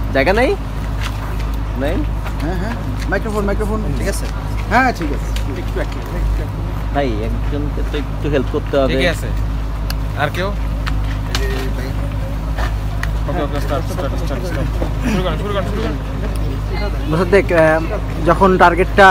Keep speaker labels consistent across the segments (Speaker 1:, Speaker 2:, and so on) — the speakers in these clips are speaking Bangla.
Speaker 1: জায়গা নাই নাই
Speaker 2: হ্যাঁ মাইক্রোফোন ঠিক আছে হ্যাঁ ঠিক আছে একটু
Speaker 1: ভাই একজনকে তো একটু হেল্প করতে হবে
Speaker 3: ঠিক আছে আর কেউ
Speaker 2: দেখ যখন টার্গেটটা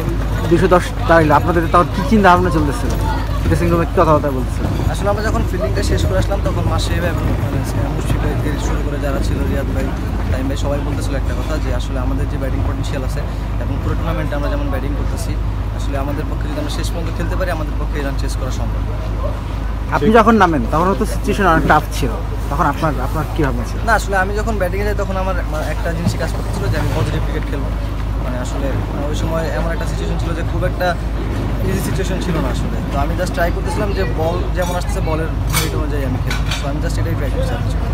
Speaker 2: 210 দাঁড়াইল আপনাদের তখন কী চিন্তা ভাবনা চলতেছিল ড্রেসিং রুমে কী কথাবার্তা বলতেছিল?
Speaker 4: আসলে আমরা যখন ফিল্ডিংটা শেষ করে আসলাম তখন মাসিব এবং মুশফিক ভাই থেকে শুরু করে যারা ছিল, রিয়াদ ভাই, টাইম ভাই, সবাই বলতেছিল একটা কথা যে আসলে আমাদের যে ব্যাটিং পটেনশিয়াল আছে এবং পুরো টুর্নামেন্টে আমরা যেমন ব্যাটিং করতেছি আসলে আমাদের পক্ষে যদি আমরা শেষ পর্যন্ত খেলতে পারি আমাদের পক্ষে রান চেস করা সম্ভব।
Speaker 2: আপনি যখন নামেন তখনও তো সিচুয়েশন অনেক টাফ ছিল, তখন আপনার কী ভাবনা ছিল?
Speaker 4: না আসলে আমি যখন ব্যাটিংয়ে যাই তখন আমার একটা জিনিসই কাজ করতেছিল যে আমি পজিটিভ ক্রিকেট খেলবো। মানে আসলে ওই সময় এমন একটা সিচুয়েশন ছিল যে খুব একটা ইজি সিচুয়েশন ছিল না আসলে। তো আমি জাস্ট ট্রাই করতেছিলাম যে বল যেমন আসতেছে বলের মেরিট অনুযায়ী আমি খেলবো। তো আমি জাস্ট এটাই ট্রাই করছি।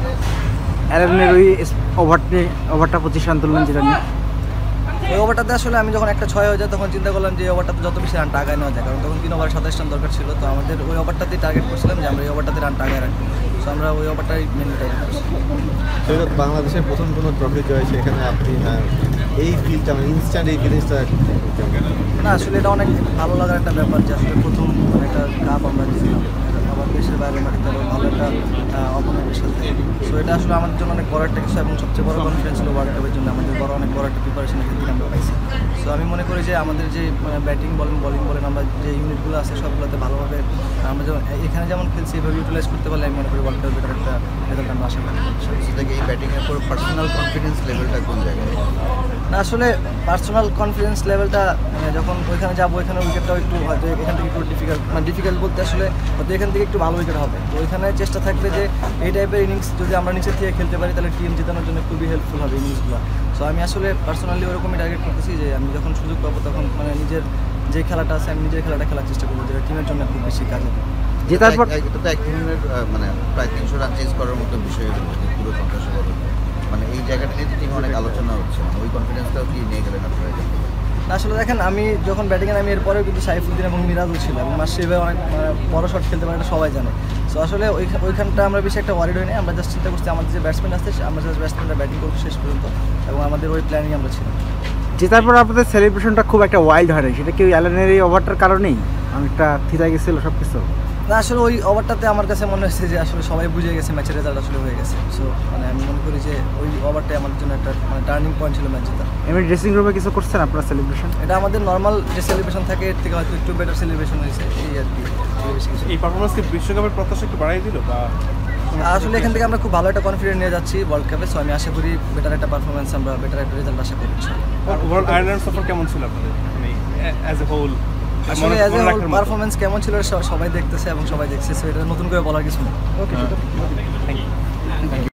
Speaker 2: অ্যালেনের ওই ওভারটা 25 রান তুললেন যেটা নিয়ে
Speaker 4: ওই ওভারটাতে আসলে আমি যখন একটা 6 হয়ে যায় তখন চিন্তা করলাম যে এই ওভারটাতে যত বেশি রানটা আগায় নেওয়া যায়, কারণ তখন 3 ওভারে 27 রান দরকার ছিল। তো আমাদের ওই ওভারটাতেই টার্গেট করছিলাম যে আমরা এই ওভারটাতে রানটা আগায় রাখবো। তো আমরা ওই ওভারটাই মেনলি টার্গেট করছি।
Speaker 5: সৈয়দ, বাংলাদেশের প্রথম কোনো ট্রফি জয়, সেখানে আপনি এই ফিলটা মানে ইনস্ট্যান্ট এই ফিলিংসটা
Speaker 4: না আসলে এটা অনেক ভালো লাগার একটা ব্যাপার যে আসলে প্রথম একটা কাপ আমরা জিতলাম আবার দেশের বাইরে মাটিতে ভালো একটা অপোনেন্টের সাথে। সো এটা আসলে আমাদের জন্য অনেক বড় একটা কিছু এবং সবচেয়ে বড় কনফিডেন্স ছিল ওয়ার্ল্ড কাপের জন্য আমাদের অনেক বড় একটা প্রিপারেশনের ক্ষেত্রে আমরা পাইছি। সো আমি মনে করি যে আমাদের যে ব্যাটিং বলেন বোলিং বলেন আমরা যে ইউনিটগুলো আছে সবগুলোতে ভালোভাবে আমরা যেমন এখানে যেমন খেলছি এভাবে ইউটিলাইজ করতে পারলে আমি মনে করি ওয়ার্ল্ড কাপের বেটার একটা রেজাল্ট আমরা আশা করি।
Speaker 5: থেকে এই ব্যাটিংয়ের পর পার্সোনাল কনফিডেন্স লেভেলটা কোন জায়গায়?
Speaker 4: না আসলে পার্সোনাল কনফিডেন্স লেভেলটা যখন ওইখানে যাবো ওইখানে উইকেটটাও একটু হয়তো এখান থেকে একটু ডিফিকাল্ট বলতে আসলে হয়তো এখান থেকে একটু ভালো উইকেট হবে। তো ওইখানে চেষ্টা থাকবে যে এই টাইপের ইনিংস যদি আমরা নিচে থেকে খেলতে পারি তাহলে টিম জেতানোর জন্য খুবই হেল্পফুল হবে ইনিংসগুলো। সো আমি আসলে পার্সোনালি ওরকমই টার্গেট করতেছি যে আমি যখন সুযোগ পাবো তখন মানে নিজের যে খেলাটা আছে আমি নিজের খেলাটা খেলার চেষ্টা করবো যেটা টিমের জন্য খুব বেশি কাজে দেবে।
Speaker 5: জেতার পর এটা তো এক ধরনের মানে প্রায় 300 রান চেঞ্জ করার মতো বিষয় হলো যে পুরো 50 ওভার, মানে এই জায়গাটা নিয়ে টিমে অনেক আলোচনা হচ্ছে, মানে ওই কনফিডেন্সটাও কি নিয়ে গেলেন আপনারা?
Speaker 4: আসলে দেখেন আমি যখন ব্যাটিংয়ে নামি এরপরেও কিন্তু সাইফুদ্দিন এবং মিরাজও ছিল এবং মাশরাফি অনেক বড় শট খেলতে পারে এটা সবাই জানে। সো আসলে ওইখানটা আমরা বেশি একটা ওয়ারিড হই না, আমরা জাস্ট চিন্তা করছি আমাদের যে ব্যাটসম্যান আসছে আমরা জাস্ট ব্যাটসম্যানটা ব্যাটিং করবো শেষ পর্যন্ত এবং আমাদের ওই প্ল্যানিং আমরা ছিলাম।
Speaker 2: জেতার পর আপনাদের সেলিব্রেশনটা খুব একটা ওয়াইল্ড হয়, সেটা কি অ্যালেনের এই ওভারটার কারণেই অনেকটা থিতা গেছিল সব কিছু?
Speaker 4: না আসলে ওই ওভারটাতে আমার কাছে মনে হচ্ছে যে আসলে সবাই বুঝে গেছে ম্যাচের রেজাল্ট আসলে হয়ে গেছে। সো মানে আমি মনে করি যে ওই ওভারটাই আমাদের জন্য একটা মানে টার্নিং পয়েন্ট ছিল ম্যাচ জেতার।
Speaker 2: এমনি ড্রেসিং রুমে কিছু করছেন আপনারা সেলিব্রেশন?
Speaker 4: এটা আমাদের নর্মাল যে সেলিব্রেশন থাকে এর থেকে হয়তো একটু বেটার সেলিব্রেশন হয়েছে এই আর কি।
Speaker 3: এই পারফরমেন্সকে বিশ্বকাপের প্রত্যাশা একটু বাড়াই দিল বা
Speaker 4: আসলে এখান থেকে আমরা খুব ভালো একটা কনফিডেন্স নিয়ে যাচ্ছি ওয়ার্ল্ড কাপে। সো আমি আশা করি বেটার একটা পারফরমেন্স আমরা বেটার একটা রেজাল্ট আশা করি।
Speaker 3: ওভারঅল আয়ারল্যান্ড সফর কেমন ছিল আপনাদের মানে অ্যাজ এ হোল?
Speaker 4: আসলে অ্যাজ এ হোল পারফরমেন্স কেমন ছিল সবাই দেখতেছে এবং সবাই দেখছে। সো এটা নতুন করে বলার কিছু নেই।
Speaker 3: Okay, thank you.